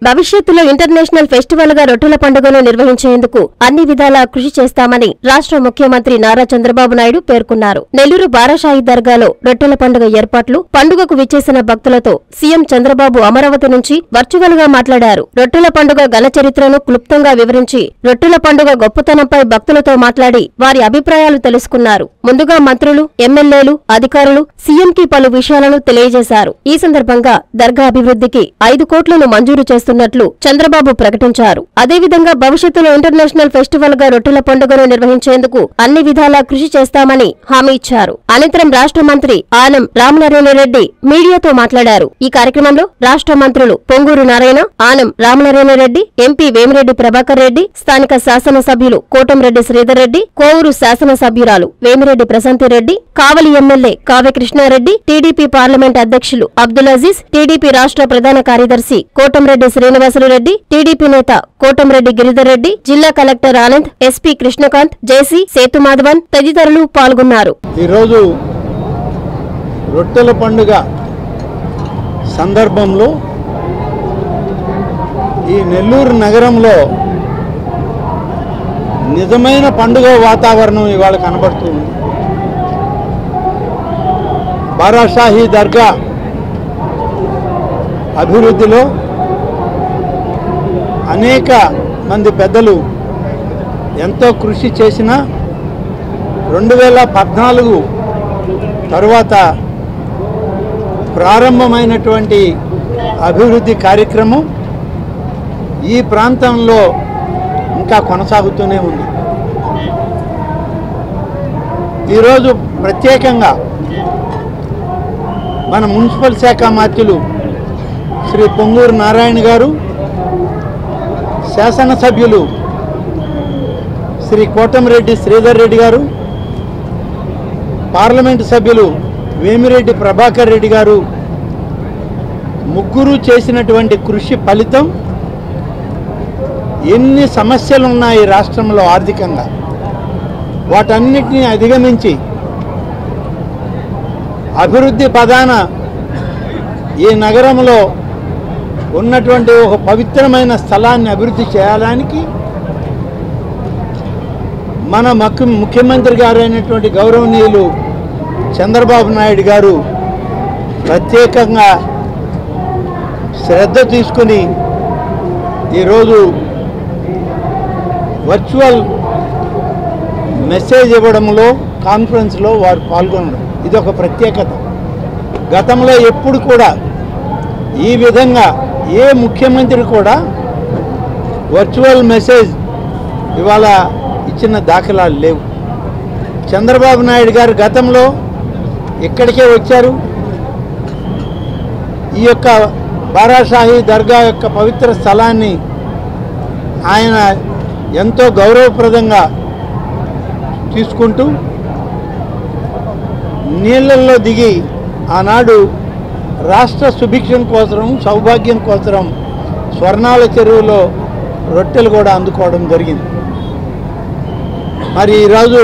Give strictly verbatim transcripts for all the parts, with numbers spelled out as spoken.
భవిష్యత్తులో international festival గా రొట్టెల పండుగను నిర్వహించేందుకు అన్ని విధాలా కృషి చేస్తామని రాష్ట్ర ముఖ్యమంత్రి నారా చంద్రబాబు నాయుడు పేర్కొన్నారు. నెల్లూరు బారాషాహి దర్గాలో రొట్టెల పండుగ ఏర్పాట్లు, పండుగకు విచ్చేసిన భక్తులతో సీఎం చంద్రబాబు అమరావతి నుంచి వర్చువల్ గా మాట్లాడారు. రొట్టెల పండుగ ఘన చరిత్రను క్లుప్తంగా వివరించి రొట్టెల పండుగ గొప్పతనంపై భక్తులతో మాట్లాడి వారి అభిప్రాయాలు తెలుసుకున్నారు. ముందుగా మంత్రులు, ఎమ్మెల్యేలు, అధికారులు సీఎంకి పలు విషయాలను తెలియజేశారు. ఈ సందర్భంగా దర్గా అభివృద్ధికి ఐదు కోట్లను మంజూరు చేస్తున్నట్లు చంద్రబాబు ప్రకటించారు. అదేవిధంగా భవిష్యత్తులో ఇంటర్నేషనల్ ఫెస్టివల్ గా రొట్టెల పండుగను నిర్వహించేందుకు అన్ని విధాలా కృషి చేస్తామని హామీ ఇచ్చారు. అనంతరం రాష్ట్ర మంత్రి ఆనం రామనారాయణరెడ్డి మీడియాతో మాట్లాడారు. ఈ కార్యక్రమంలో రాష్ట్ర మంత్రులు పొంగూరు నారాయణ, ఆనం రామనారాయణరెడ్డి, ఎంపీ వేమిరెడ్డి ప్రభాకర్ రెడ్డి, స్థానిక శాసనసభ్యులు కోటంరెడ్డి శ్రీధర్ రెడ్డి, కోవూరు శాసనసభ్యురాలు Vemireddy Prashanti Reddy, Kavali MLA Kavya Krishna Reddy, TDP parliament అధ్యక్షులు అబ్దుల్ అజీజ్, టీడీపీ రాష్ట్ర ప్రధాన కార్యదర్శి కోటంరెడ్డి శ్రీనివాసులురెడ్డి, టీడీపీ నేత కోటంరెడ్డి గిరిధర్ రెడ్డి, జిల్లా collector Anand, SP Krishnakanth, JC Sethumadhavan తదితరులు పాల్గొన్నారు. ఈరోజు రొట్టెల పండుగ సందర్భంలో ఈ నెల్లూరు నగరంలో నిజమైన పండుగ వాతావరణం ఇవాళ కనబడుతుంది. బారాషాహి దర్గా అభివృద్ధిలో అనేక మంది పెద్దలు ఎంతో కృషి చేసినా రెండు వేల పద్నాలుగు తరువాత ప్రారంభమైనటువంటి అభివృద్ధి కార్యక్రమం ఈ ప్రాంతంలో ఇంకా కొనసాగుతూనే ఉంది. ఈరోజు ప్రత్యేకంగా మన మున్సిపల్ శాఖ మంత్రులు శ్రీ పొంగూరు నారాయణ గారు, శాసనసభ్యులు శ్రీ కోటంరెడ్డి శ్రీధర్ రెడ్డి గారు, పార్లమెంటు సభ్యులు వేమిరెడ్డి ప్రభాకర్ రెడ్డి గారు ముగ్గురు చేసినటువంటి కృషి ఫలితం ఎన్ని సమస్యలు ఉన్నాయి రాష్ట్రంలో ఆర్థికంగా, వాటన్నిటినీ అధిగమించి అభివృద్ధి పదాన ఈ నగరంలో ఉన్నటువంటి ఒక పవిత్రమైన స్థలాన్ని అభివృద్ధి చేయడానికి మన ముఖ్య ముఖ్యమంత్రి గారు అయినటువంటి గౌరవనీయులు చంద్రబాబు నాయుడు గారు ప్రత్యేకంగా శ్రద్ధ తీసుకుని ఈరోజు వర్చువల్ మెసేజ్ ఇవ్వడంలో, కాన్ఫరెన్స్లో వారు పాల్గొనడం ఇది ఒక ప్రత్యేకత. గతంలో ఎప్పుడు కూడా ఈ విధంగా ఏ ముఖ్యమంత్రి కూడా వర్చువల్ మెసేజ్ ఇవాళ ఇచ్చిన దాఖలాలు లేవు. చంద్రబాబు నాయుడు గారు గతంలో ఇక్కడికే వచ్చారు. ఈ యొక్క బారాషాహి దర్గా యొక్క పవిత్ర స్థలాన్ని ఆయన ఎంతో గౌరవప్రదంగా తీసుకుంటూ నీళ్ళల్లో దిగి ఆనాడు రాష్ట్ర సుభిక్షం కోసం, సౌభాగ్యం కోసం స్వర్ణాల చెరువులో రొట్టెలు కూడా అందుకోవడం జరిగింది. మరి ఈరోజు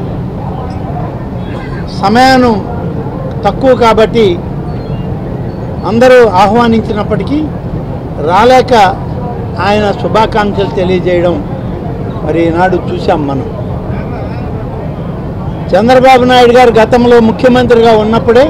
సమయాన్ని తక్కువ కాబట్టి అందరూ ఆహ్వానించినప్పటికీ రాలేక ఆయన శుభాకాంక్షలు తెలియజేయడం మరి ఈనాడు చూసాం మనం. చంద్రబాబు నాయుడు గారు గతంలో ముఖ్యమంత్రిగా ఉన్నప్పుడే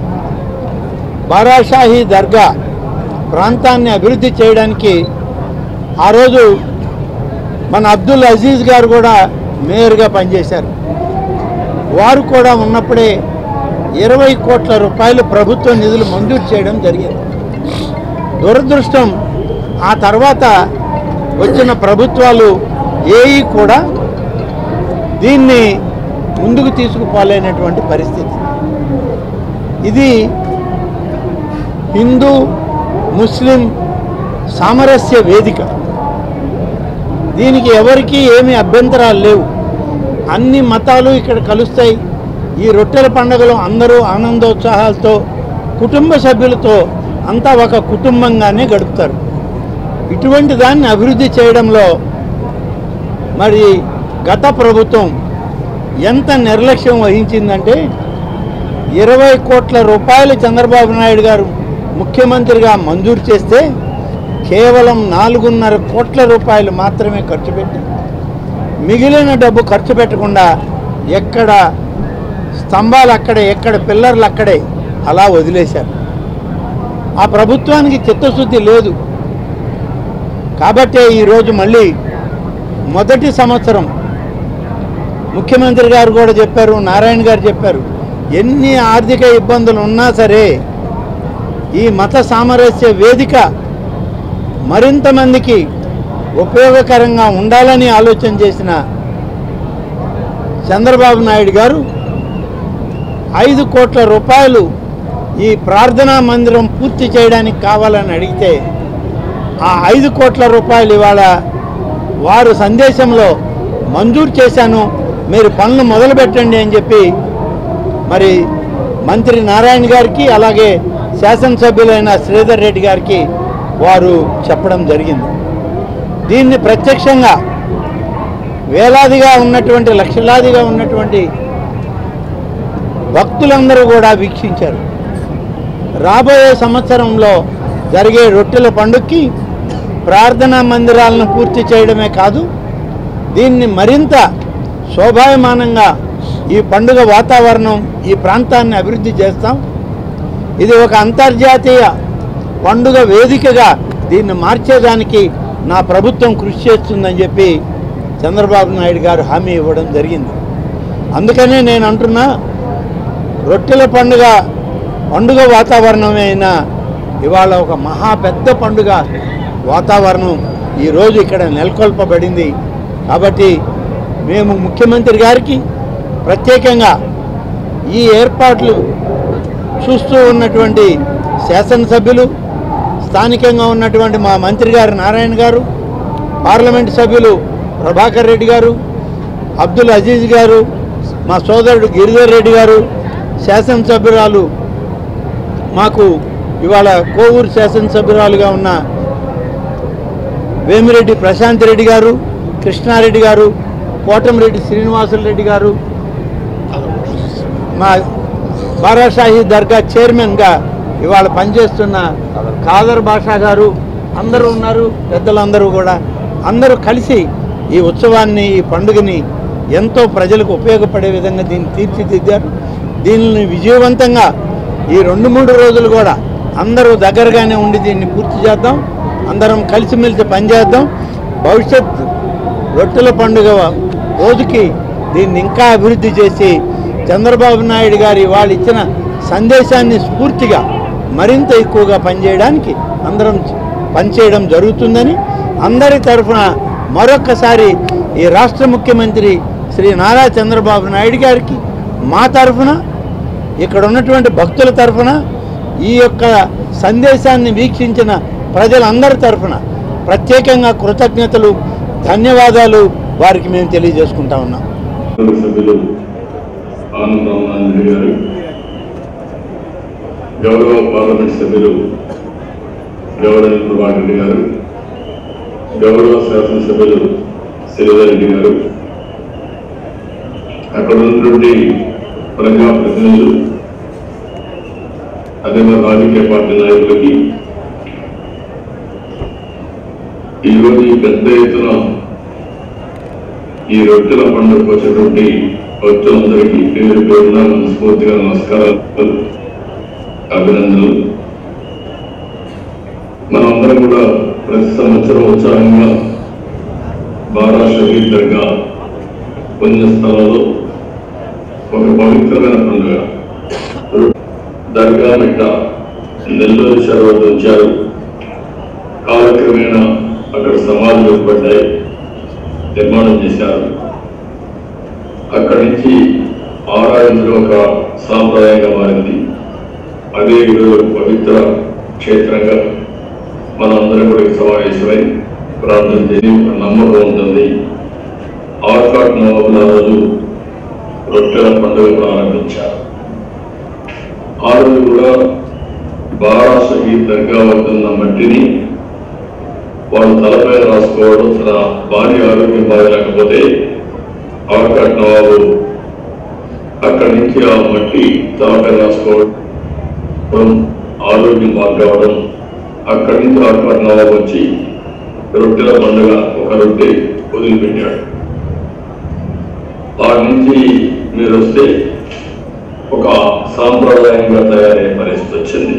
బారాషాహి దర్గా ప్రాంతాన్ని అభివృద్ధి చేయడానికి ఆ రోజు మన అబ్దుల్ అజీజ్ గారు కూడా మేయర్గా పనిచేశారు. వారు కూడా ఉన్నప్పుడే ఇరవై కోట్ల రూపాయలు ప్రభుత్వ నిధులు మంజూరు చేయడం జరిగింది. దురదృష్టం ఆ తర్వాత వచ్చిన ప్రభుత్వాలు ఏవి కూడా దీన్ని ముందుకు తీసుకుపోలేనటువంటి పరిస్థితి. ఇది హిందూ ముస్లిం సామరస్య వేదిక. దీనికి ఎవరికీ ఏమీ అభ్యంతరాలు లేవు. అన్ని మతాలు ఇక్కడ కలుస్తాయి. ఈ రొట్టెల పండుగలో అందరూ ఆనందోత్సాహాలతో కుటుంబ సభ్యులతో అంతా ఒక కుటుంబంగానే గడుపుతారు. ఇటువంటి దాన్ని అభివృద్ధి చేయడంలో మరి గత ప్రభుత్వం ఎంత నిర్లక్ష్యం వహించిందంటే ఇరవై కోట్ల రూపాయలు చంద్రబాబు నాయుడు గారు ముఖ్యమంత్రిగా మంజూరు చేస్తే కేవలం నాలుగున్నర కోట్ల రూపాయలు మాత్రమే ఖర్చు పెట్టి మిగిలిన డబ్బు ఖర్చు పెట్టకుండా ఎక్కడ స్తంభాలు అక్కడే, ఎక్కడ పిల్లర్లు అక్కడే అలా వదిలేశారు. ఆ ప్రభుత్వానికి చిత్తశుద్ధి లేదు. కాబట్టే ఈరోజు మళ్ళీ మొదటి సంవత్సరం ముఖ్యమంత్రి గారు కూడా చెప్పారు, నారాయణ గారు చెప్పారు, ఎన్ని ఆర్థిక ఇబ్బందులు ఉన్నా సరే ఈ మత సామరస్య వేదిక మరింత మందికి ఉపయోగకరంగా ఉండాలని ఆలోచన చేసిన చంద్రబాబు నాయుడు గారు ఐదు కోట్ల రూపాయలు ఈ ప్రార్థనా మందిరం పూర్తి చేయడానికి కావాలని అడిగితే ఆ ఐదు కోట్ల రూపాయలు ఇవాళ వారు సందేశంలో మంజూరు చేశాను, మీరు పనులు మొదలుపెట్టండి అని చెప్పి మరి మంత్రి నారాయణ గారికి అలాగే శాసనసభ్యులైన శ్రీధర్ రెడ్డి గారికి వారు చెప్పడం జరిగింది. దీన్ని ప్రత్యక్షంగా వేలాదిగా ఉన్నటువంటి లక్షలాదిగా ఉన్నటువంటి భక్తులందరూ కూడా వీక్షించారు. రాబోయే సంవత్సరంలో జరిగే రొట్టెల పండుగకి ప్రార్థనా మందిరాలను పూర్తి చేయడమే కాదు, దీన్ని మరింత శోభాయమానంగా ఈ పండుగ వాతావరణం ఈ ప్రాంతాన్ని అభివృద్ధి చేస్తాం. ఇది ఒక అంతర్జాతీయ పండుగ వేదికగా దీన్ని మార్చేదానికి నా ప్రభుత్వం కృషి చేస్తుందని చెప్పి చంద్రబాబు నాయుడు గారు హామీ ఇవ్వడం జరిగింది. అందుకనే నేను అంటున్నా, రొట్టెల పండుగ పండుగ వాతావరణమైన ఇవాళ ఒక మహా పెద్ద పండుగ వాతావరణం ఈరోజు ఇక్కడ నెలకొల్పబడింది. కాబట్టి మేము ముఖ్యమంత్రి గారికి ప్రత్యేకంగా ఈ ఏర్పాట్లు చూస్తూ ఉన్నటువంటి శాసనసభ్యులు, స్థానికంగా ఉన్నటువంటి మా మంత్రి గారు నారాయణ గారు, పార్లమెంటు సభ్యులు ప్రభాకర్ రెడ్డి గారు, అబ్దుల్ అజీజ్ గారు, మా సోదరుడు గిరిధర్ రెడ్డి గారు, శాసనసభ్యురాలు మాకు ఇవాళ కోవూరు శాసనసభ్యురాలుగా ఉన్న వేమిరెడ్డి ప్రశాంత్ రెడ్డి గారు, కృష్ణారెడ్డి గారు, కోటమిరెడ్డి శ్రీనివాసులు రెడ్డి గారు, మా బారాషాహి దర్గా చైర్మన్గా ఇవాళ పనిచేస్తున్న ఖాదర్ బాషా గారు అందరూ ఉన్నారు. పెద్దలందరూ కూడా అందరూ కలిసి ఈ ఉత్సవాన్ని, ఈ పండుగని ఎంతో ప్రజలకు ఉపయోగపడే విధంగా దీన్ని తీర్చిదిద్దారు. దీనిని విజయవంతంగా ఈ రెండు మూడు రోజులు కూడా అందరూ దగ్గరగానే ఉండి దీన్ని పూర్తి చేద్దాం. అందరం కలిసిమెలిసి పనిచేద్దాం. భవిష్యత్ రొట్టెల పండుగ రోజుకి దీన్ని ఇంకా అభివృద్ధి చేసి చంద్రబాబు నాయుడు గారి వాళ్ళు ఇచ్చిన సందేశాన్ని స్ఫూర్తిగా మరింత ఎక్కువగా పనిచేయడానికి అందరం పనిచేయడం జరుగుతుందని అందరి తరఫున మరొక్కసారి ఈ రాష్ట్ర ముఖ్యమంత్రి శ్రీ నారా చంద్రబాబు నాయుడు గారికి మా తరఫున, ఇక్కడ ఉన్నటువంటి భక్తుల తరఫున, ఈ యొక్క సందేశాన్ని వీక్షించిన ప్రజలందరి తరఫున ప్రత్యేకంగా కృతజ్ఞతలు, ధన్యవాదాలు వారికి మేము తెలియజేసుకుంటా ఉన్నాం. గౌరవ పార్లమెంట్ సభ్యులు గౌరవ ప్రభాకర్ రెడ్డి గారు, గౌరవ శాసనసభ్యులు శ్రీధర్ రెడ్డి గారు, అక్కడ ఉన్నటువంటి ప్రజాప్రతినిధులు, అదే మన రాజకీయ పార్టీ నాయకులకి ఈరోజు ఈ పెద్ద ఎత్తున ఈ రొట్టెల పండుగకు వచ్చినటువంటి భక్తులందరికీ పేరు పేరున మనస్ఫూర్తిగా నమస్కారాలు, అభినందనలు. మనమందరం కూడా ప్రతి సంవత్సరం ఉత్సాహంగా బారా షహీద్ దర్గా పుణ్యస్థలంలో ఒక పవిత్రమైన పండుగ దర్గా మిట్ట నెల్లూరు చెరువు ఉంచారు. కాలక్రమేణా అక్కడ సమాధులు ఏర్పడ్డాయి, నిర్మాణం చేశారు. అక్కడి నుంచి ఆరాధించడం ఒక సాంప్రదాయంగా మారింది. అదే ఈరోజు పవిత్ర క్షేత్రంగా మనందరం కూడా సమావేశమై ప్రార్థన చేసి నమ్మకం ఉంటుంది. ఆర్కాట్ నవాబుల రోజు రొట్టెల పండుగ ప్రారంభించారు. ఆ రోజు కూడా బారా షహీద్ దర్గా వద్దున్న మట్టిని వాళ్ళు తలపై రాసుకోవడం, తన భార్య ఆరోగ్యం బాగలేకపోతే ఆర్కాట్ నవాబు అక్కడి నుంచి ఆ మట్టి తలపై రాసుకోవడం, ఆరోగ్యం బాగు కావడం, అక్కడి నుంచి ఆకుపట్ నవాబు వచ్చి రొట్టెల పండుగ ఒక రొట్టె వదిలిపెట్టాడు. వాటి నుంచి మీరు వస్తే ఒక సాంప్రదాయంగా తయారయ్యే పరిస్థితి వచ్చింది.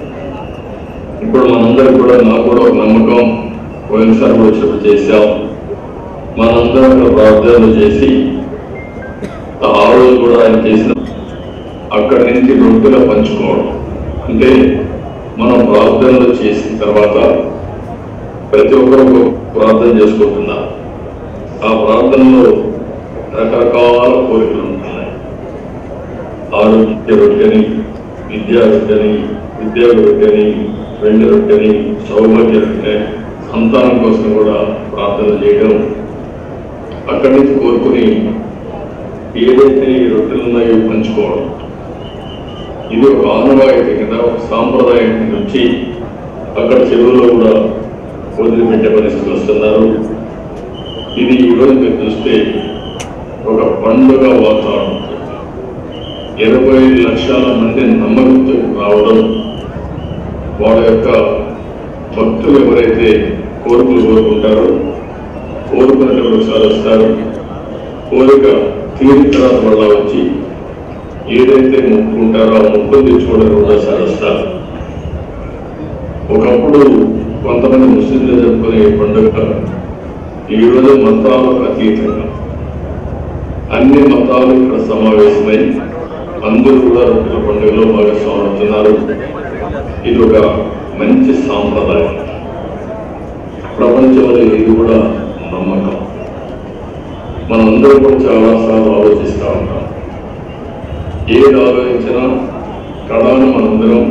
ఇప్పుడు మనందరం కూడా నాకు కూడా ఒక నమ్మకం, పోయినసారి కూడా చెప్పు చేశాం. మనందరం కూడా ప్రార్థనలు చేసి ఆ రోజు కూడా ఆయన చేసిన అక్కడి నుంచి రొట్టెలు పంచుకోవడం అంటే మనం ప్రార్థనలు చేసిన తర్వాత ప్రతి ఒక్కరు ప్రార్థన చేసుకుంటున్నారు. ఆ ప్రార్థనలో రకరకాల కోరికలు ఉంటున్నాయి. ఆరోగ్య రొట్టెని, విద్యా రొట్టెని, విద్యా రొట్టెని, వెండి రొట్టెని, సౌభాగ్య రొట్టె, సంతానం కోసం కూడా ప్రార్థన చేయడం, అక్కడి నుంచి కోరుకుని ఏదైతే ఈ రొట్టెలు ఉన్నాయో పంచుకోవడం. ఇది ఒక ఆనవాయితీ కింద, ఒక సాంప్రదాయం కింద వచ్చి అక్కడ చెరువులో కూడా వదిలిపెట్టే పరిస్థితి వస్తున్నారు. ఇది ఈరోజు మీరు చూస్తే ఒక పండుగ వాతావరణం, ఇరవై లక్షల మంది నమ్మకంతో రావడం, వాళ్ళ యొక్క భక్తులు ఎవరైతే కోరికలు కోరుకుంటారో కోరుకున్నటువంటి ఒకసారి వస్తారు, కోరిక తీరిన తర్వాత వల్ల వచ్చి ఏదైతే మొక్కుకుంటారో ఆ మొక్కులు తెచ్చుకోవడానికి ఒకసారి వస్తారు. ఒకప్పుడు కొంతమంది ముస్లింలు జరుపుకునే పండుగ ఈరోజు మతాలకు అతీతంగా అన్ని మతాలు ఇక్కడ సమావేశమై అందరూ కూడా రొట్టెల పండుగలో భాగస్వాములు అవుతున్నారు. ఇది ఒక మంచి సాంప్రదాయం. ప్రపంచంలో ఇది కూడా నమ్మకం. మనందరూ కూడా చాలాసార్లు ఆలోచిస్తూ ఉంటాం. ఏది ఆలోచించినా కళను మనందరం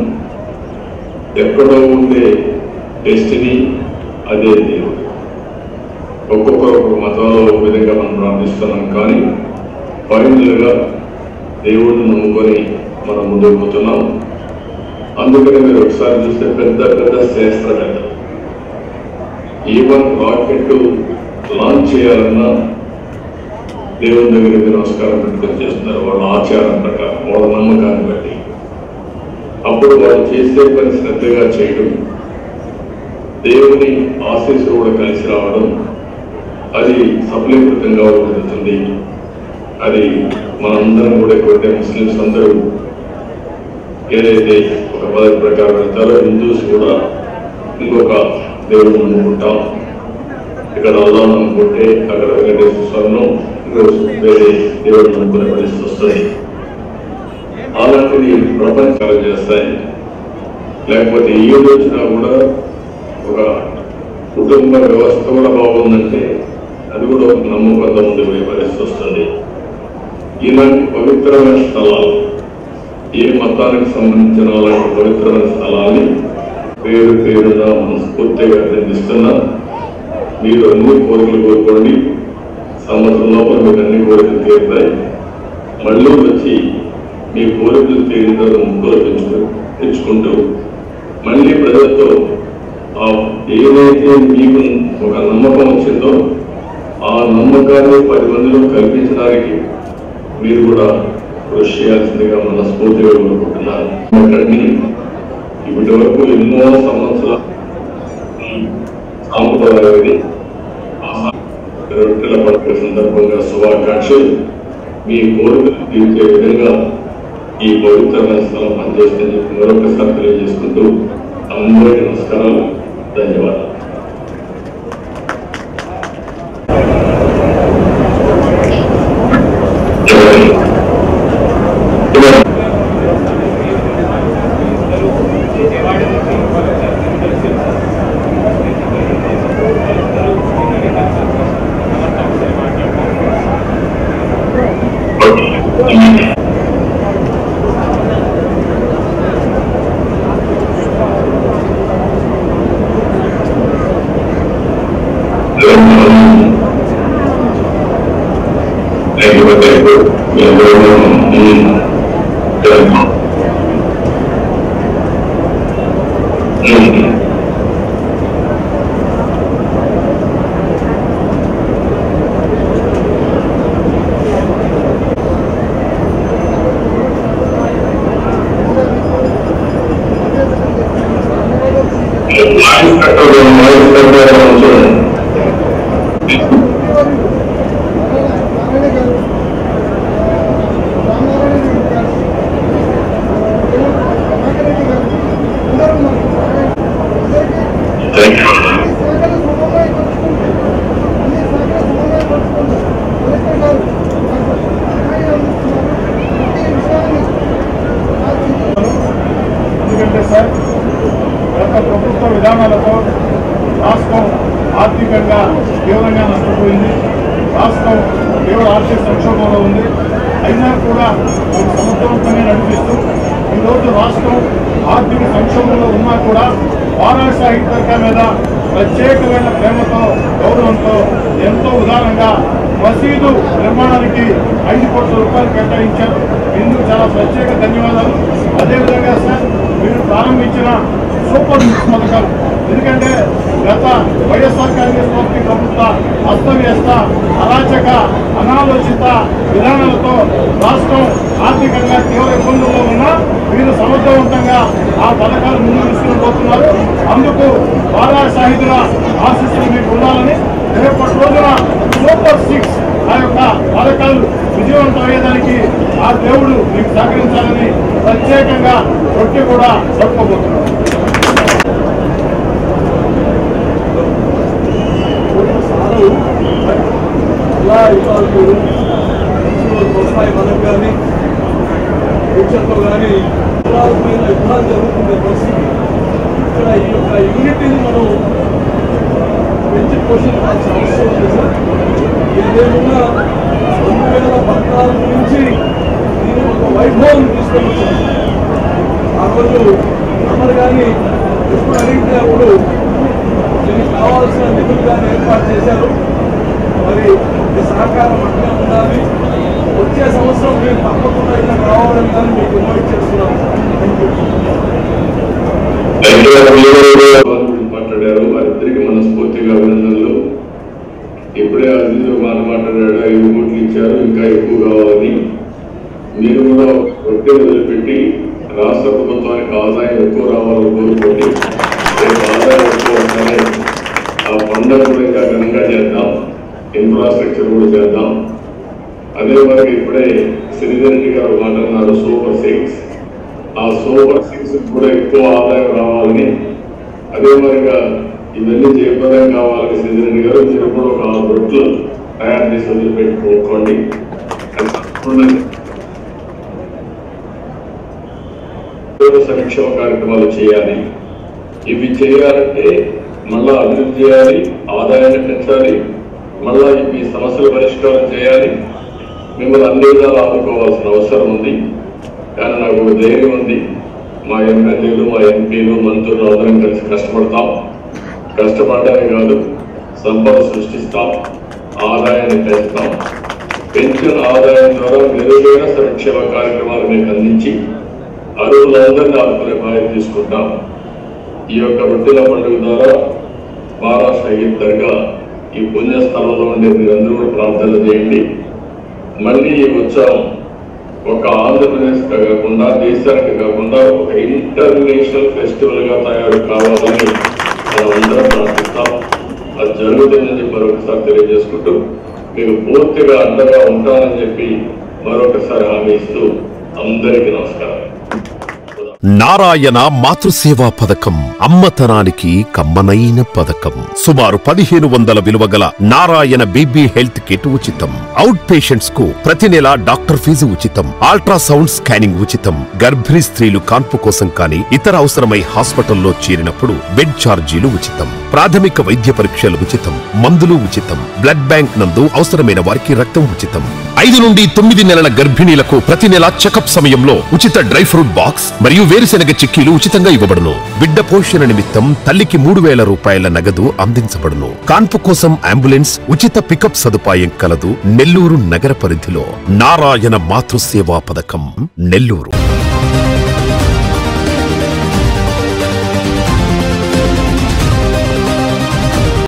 ఎక్కడో ఉండే డెస్టినీ అదే దేవుడు. ఒక్కొక్కరు ఒక్కొక్క మతంలో ఒక విధంగా మనం ప్రార్థిస్తున్నాం, కానీ ఫైనల్గా దేవుడిని నమ్ముకొని మనం ముందుకు పోతున్నాం. అందుకని మీరు ఒకసారి చూస్తే పెద్ద పెద్ద శాస్త్రవేత్తలు ఈవెన్ రాకెట్ లాంచ్ చేయాలన్నా దేవుని దగ్గరికి నమస్కారం పెట్టుకొని చేస్తున్నారు, వాళ్ళ ఆచారం ప్రకారం, వాళ్ళ నమ్మకాన్ని బట్టి. అప్పుడు వాళ్ళు చేసే పని శ్రద్ధగా చేయడం, దేవుని ఆశీస్సులు కూడా కలిసి రావడం, అది సఫలీకృతంగా జరుగుతుంది. అది మనందరం కూడా ఎక్కువైతే ముస్లిమ్స్ అందరూ ఏదైతే ఒక పద్ధతి ప్రకారం వెళ్తారో, హిందూస్ కూడా ఇంకొక దేవుడు నమ్ముకుంటాం. ఇక్కడ అల్లా నమ్ముకుంటే అక్కడ వెంకటేశ్వర స్వామిను వేరే దేవుడు నమ్ముకునే పరిస్థితి వస్తుంది. అలాంటిది ప్రపంచాలు చేస్తాయి. లేకపోతే ఈ వచ్చినా కూడా ఒక కుటుంబ వ్యవస్థ కూడా బాగుందంటే అది కూడా ఒక నమ్మకంతో ముందు పోయే పరిస్థితి వస్తుంది. ఇలాంటి పవిత్రమైన స్థలాలు, ఏ మతానికి సంబంధించిన అలాంటి పవిత్రమైన స్థలాన్ని పేరు పేరుగా మనస్ఫూర్తిగా అభినందిస్తున్నా. మీరు అన్ని కోరికలు కోరుకోండి. సంవత్సరం లోపల మీకు అన్ని కోరికలు తీరుతాయి. మళ్ళీ వచ్చి మీ కోరికలు తీరిన తర్వాత ముక్కులు పెంచుకు తెచ్చుకుంటూ మళ్ళీ ప్రజలతో ఏదైతే మీకు ఒక నమ్మకం వచ్చిందో ఆ నమ్మకాన్ని పది మందిలో కల్పించడానికి మీరు కూడా కృషి చేయాల్సిందిగా మనస్ఫూర్తిగా కోరుకుంటున్నారు. అక్కడిని ఇప్పటి వరకు ఎన్నో సంవత్సరాల సాంప్రదాయం ఇది. రొట్టెల పండుగ సందర్భంగా శుభాకాంక్షలు. మీ కోరికలు తీర్చే విధంగా ఈ పవిత్రమైన స్థలం పనిచేస్తుందని చెప్పి మరొకసారి తెలియజేసుకుంటూ అందరికీ నమస్కారాలు, ధన్యవాదాలు. Thank you. ఎందుకంటే సార్ గత ప్రభుత్వ విధానాలతో రాష్ట్రం ఆర్థికంగా తీవ్రంగా నష్టపోయింది. రాష్ట్రం తీవ్ర ఆర్థిక సంక్షోభంలో ఉంది. అయినా కూడా సమర్థవంతంగా నడిపిస్తూ ఈరోజు రాష్ట్రం ఆర్థిక సంక్షోభంలో ఉన్నా కూడా వారాణసి దర్గా మీద ప్రత్యేకమైన ప్రేమతో గౌరవంతో ఎంతో ఉదారంగా మసీదు నిర్మాణానికి ఐదు కోట్ల రూపాయలు కేటాయించారు. ఇందుకు చాలా ప్రత్యేక ధన్యవాదాలు. అదేవిధంగా సార్ మీరు ప్రారంభించిన సూపర్ సిక్స్ పథకాలు, ఎందుకంటే గత వైఎస్ఆర్ కాంగ్రెస్ పార్టీ ప్రభుత్వ అస్తవ్యస్త అరాచక అనాలోచిత విధానాలతో రాష్ట్రం ఆర్థికంగా తీవ్ర ఇబ్బందుల్లో ఉన్నా మీరు సమర్థవంతంగా ఆ పథకాలు ముందు తీసుకుని పోతున్నారు. అందుకు బాలా షాహిదుల ఆశీస్సులు మీకు ఉండాలని రేపటి రోజున సూపర్ సిక్స్ ఆ యొక్క పథకాలు విజయవంతం అయ్యేదానికి ఆ దేవుడు మీకు సహకరించాలని ప్రత్యేకంగా రొట్టె కూడా జరుపుకోబోతున్నారు. వస్తాయి మనకు కానీ ఫ్యూచర్లో కానీ యుద్ధాలు జరుగుతున్న పరిస్థితి. ఇక్కడ ఈ యొక్క యూనిటీని మనం పెంచి పోషించాల్సిన అవసరం ఉంది సార్. ఏదేమున్నా రెండు వేల పద్నాలుగు నుంచి దీని ఒక వైభవం తీసుకొని వచ్చాను. ఆ రోజు అమలు కానీ ఎప్పుడు అడిగితే అప్పుడు దీనికి కావాల్సిన నిధులు కానీ ఏర్పాటు చేశారు. మరి ఈ సహకారం అట్లా ఉండాలి. వచ్చే సంవత్సరం మీరు తప్పకుండా ఇలా రావాలని కానీ మీకు ఇన్వైట్ చేస్తున్నాం. మాట్లాడారు వారిద్దరికి మనస్ఫూర్తిగా అభినందనలు. ఇప్పుడే అజీజ్ మాట మాట్లాడాడు, ఐదు కోట్లు ఇచ్చారు, ఇంకా ఎక్కువ కావాలని. మీరు కూడా ఒట్టి వదిలిపెట్టి రాష్ట్ర ప్రభుత్వానికి ఆదాయం ఎక్కువ రావాలని కోరుకోండి. రేపు ఆదాయం ఎక్కువ వస్తానే ఆ పండుగ కూడా ఇంకా ఘనంగా చేద్దాం, ఇన్ఫ్రాస్ట్రక్చర్ కూడా చేద్దాం. అదే మరి ఇప్పుడే శ్రీధర్ రెడ్డి గారు మాట్లాడినారు సూపర్ సిక్స్. ఆ సూపర్ సిక్స్ కూడా ఎక్కువ ఆదాయం రావాలని, అదే మరిగా ఇవన్నీ జయప్రదం కావాలని శ్రీధర్ రెడ్డి గారు మీరు కూడా ఒక ఆరు రొట్లు తయారు చేసి వదిలిపెట్టుకోండి. సంక్షేమ కార్యక్రమాలు చేయాలి. ఇవి చేయాలంటే మళ్ళా అభివృద్ధి చేయాలి, ఆదాయాన్ని పెంచాలి, మళ్ళా ఈ సమస్యల పరిష్కారం చేయాలి. మిమ్మల్ని అన్ని విధాలు ఆదుకోవాల్సిన అవసరం ఉంది. కానీ నాకు ఒక ధైర్యం ఉంది. మా ఎమ్మెల్యేలు, మా ఎంపీలు, మంత్రులు అందరం కలిసి కష్టపడతాం. కష్టపడమే కాదు, సంపద సృష్టిస్తాం, ఆదాయాన్ని పెంచుతాం. పెంచిన ఆదాయం ద్వారా మెరుగైన సంక్షేమ కార్యక్రమాలు మీకు అందించి అరువులందరినీ ఆదుకునే బాధ్యత తీసుకుంటాం. ఈ యొక్క రొట్టెల పండుగ ద్వారా బాలా షహీద్ దర్గా ఈ పుణ్యస్థలంలో ఉండే మీరందరూ కూడా ప్రార్థన చేయండి. మళ్ళీ ఈ ఉత్సవం ఒక ఆంధ్రప్రదేశ్ కాకుండా, దేశానికి కాకుండా ఒక ఇంటర్నేషనల్ ఫెస్టివల్ గా తయారు కావాలని మనం అందరం ప్రార్థిస్తాం. అది జరుగుతుందని చెప్పి మరొకసారి తెలియజేసుకుంటూ మీకు పూర్తిగా అండగా ఉంటానని చెప్పి మరొకసారి హామీ ఇస్తూ అందరికీ నమస్కారం. నారాయణ మాతృసేవా పథకం అమ్మతనానికి కమ్మనైన పథకం. సుమారు పదిహేను వందల విలువ గల నారాయణ బీబీ హెల్త్ కిట్ ఉచితం. అవుట్ పేషెంట్స్ కు ప్రతి నెల డాక్టర్ ఫీజు ఉచితం. అల్ట్రాసౌండ్ స్కానింగ్ ఉచితం. గర్భిణీ స్త్రీలు కాన్పు కోసం కానీ ఇతర అవసరమై హాస్పిటల్లో చేరినప్పుడు బెడ్ ఛార్జీలు ఉచితం. ప్రాథమిక వైద్య పరీక్షలు ఉచితం. మందులు ఉచితం. బ్లడ్ బ్యాంక్ నందు అవసరమైన వారికి రక్తం ఉచితం. ఐదు నుండి తొమ్మిది నెలల గర్భిణీలకు ప్రతి నెల చెకప్ సమయంలో ఉచిత డ్రై ఫ్రూట్ బాక్స్ మరియు వేరుశెనగ చిక్కీలు ఉచితంగా ఇవ్వబడును. బిడ్డ పోషణ నిమిత్తం తల్లికి మూడు వేల రూపాయల నగదు అందించబడును. కాన్పు కోసం అంబులెన్స్ ఉచిత పికప్ సదుపాయం కలదు. నెల్లూరు నగర పరిధిలో నారాయణ మాతృసేవా పథకం, నెల్లూరు.